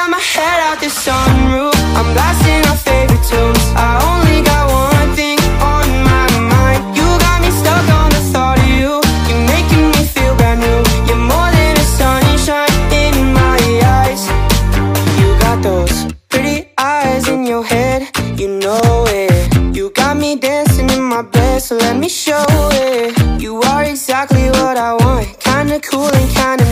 got my head out the sunroof, I'm blasting our favorite tunes. I only got one thing on my mind. You got me stuck on the thought of you. You're making me feel brand new. You're more than a sunshine in my eyes. You got those pretty eyes in your head, you know it. You got me dancing in my bed, so let me show it. You are exactly what I want, kinda cool and kinda